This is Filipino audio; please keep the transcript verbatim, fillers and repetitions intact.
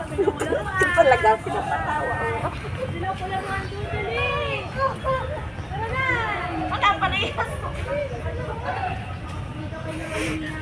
Talaga pinapatawa. Sila ko lang ang dudali. Tara na. Wala pa na yan.